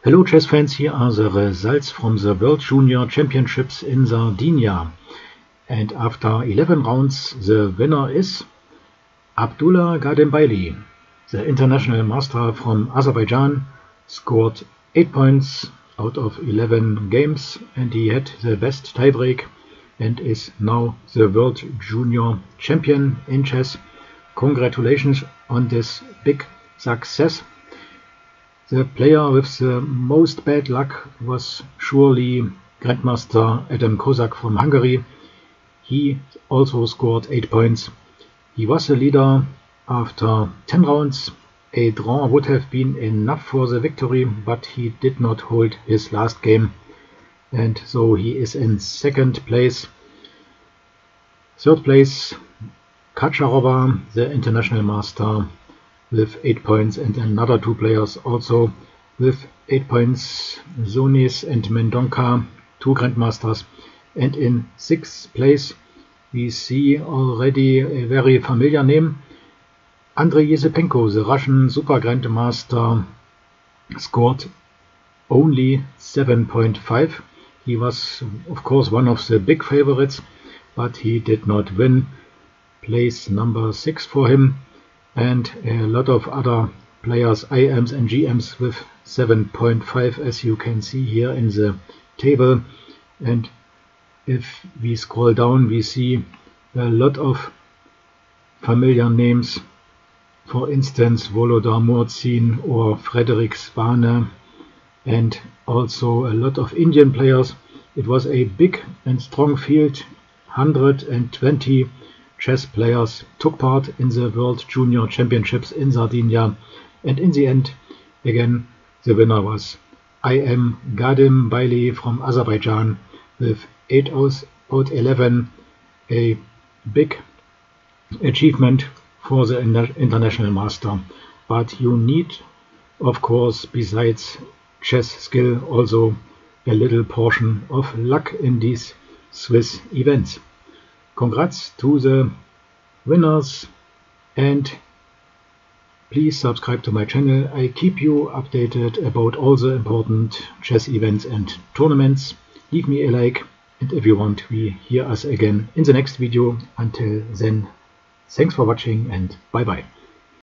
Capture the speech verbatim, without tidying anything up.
Hello chess fans, here are the results from the World Junior Championships in Sardinia. And after eleven rounds, the winner is Abdullah Gadembaili. The international master from Azerbaijan scored eight points out of eleven games, and he had the best tiebreak and is now the World Junior Champion in chess. Congratulations on this big success. The player with the most bad luck was surely Grandmaster Adam Kozak from Hungary. He also scored eight points. He was the leader after ten rounds. A draw would have been enough for the victory, but he did not hold his last game, and so he is in second place. Third place, Kacharova, the international master, with eight points, and another two players also with eight points, Zonis and Mendonca, two grandmasters. And in sixth place we see already a very familiar name, Andrei Yesipenko, the Russian super grandmaster, scored only seven point five. He was of course one of the big favorites, but he did not win. Place number six for him. And a lot of other players, I Ms and G Ms, with seven point five, as you can see here in the table. And if we scroll down, we see a lot of familiar names, for instance Volodar Murzin or Frederick Svane, and also a lot of Indian players. It was a big and strong field. one hundred twenty chess players took part in the World Junior Championships in Sardinia, and in the end, again, the winner was I M Gadembaili from Azerbaijan with eight out of eleven, a big achievement for the international master. But you need, of course, besides chess skill, also a little portion of luck in these Swiss events. Congrats to the winners, and please subscribe to my channel. I keep you updated about all the important chess events and tournaments. Leave me a like, and if you want, we hear us again in the next video. Until then, thanks for watching and bye bye.